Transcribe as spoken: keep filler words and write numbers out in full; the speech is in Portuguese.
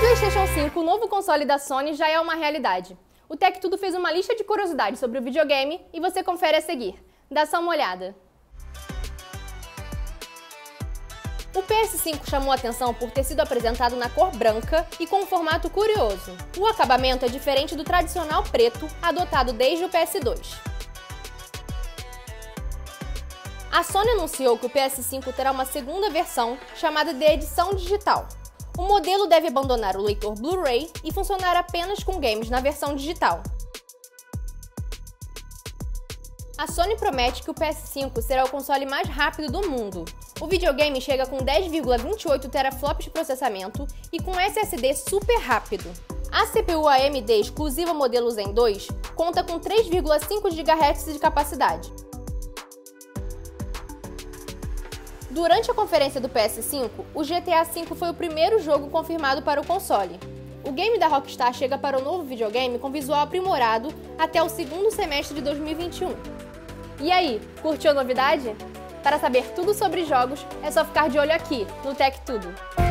PlayStation cinco, o novo console da Sony, já é uma realidade. O Tech Tudo fez uma lista de curiosidades sobre o videogame e você confere a seguir. Dá só uma olhada. O P S cinco chamou a atenção por ter sido apresentado na cor branca e com um formato curioso. O acabamento é diferente do tradicional preto, adotado desde o P S dois. A Sony anunciou que o P S cinco terá uma segunda versão, chamada de edição digital. O modelo deve abandonar o leitor Blu-ray e funcionar apenas com games na versão digital. A Sony promete que o P S cinco será o console mais rápido do mundo. O videogame chega com dez vírgula vinte e oito teraflops de processamento e com S S D super rápido. A C P U A M D exclusiva modelo Zen dois conta com três vírgula cinco gigahertz de capacidade. Durante a conferência do P S cinco, o G T A cinco foi o primeiro jogo confirmado para o console. O game da Rockstar chega para o novo videogame com visual aprimorado até o segundo semestre de dois mil e vinte e um. E aí, curtiu a novidade? Para saber tudo sobre jogos, é só ficar de olho aqui no Tech Tudo.